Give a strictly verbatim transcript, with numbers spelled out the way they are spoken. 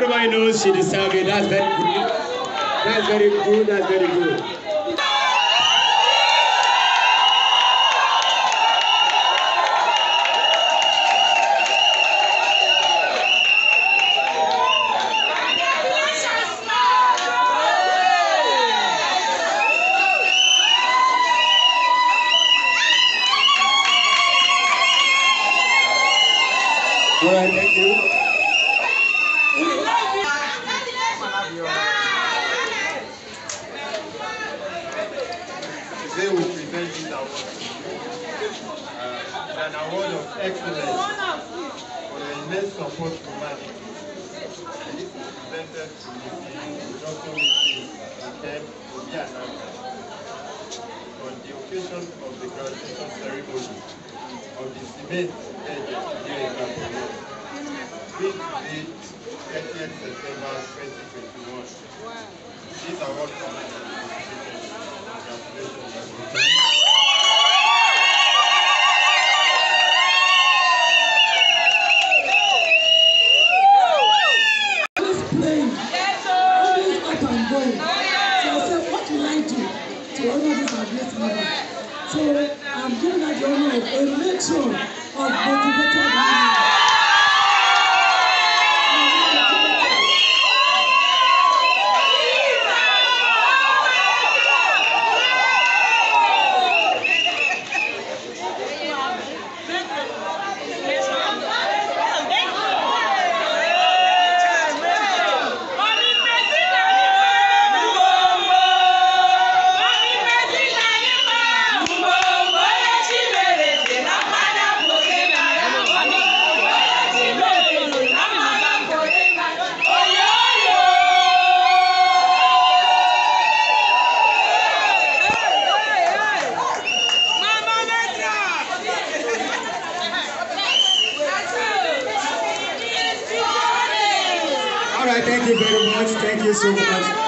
everybody knows she deserves it. That's very good. That's very good. That's very good. All right, thank you. Today we present this award. Uh, an award of excellence for the immense support to man. And this is presented to Doctor Mrs Nkem Obianagha on the occasion of the graduation ceremony of the cement agent here in Ambassadorial, being today thirtieth September twenty twenty-one. This award comes from the congratulations. So I'm giving that the honor of a lecture of motivated women. All right, thank you very much. Thank you so much.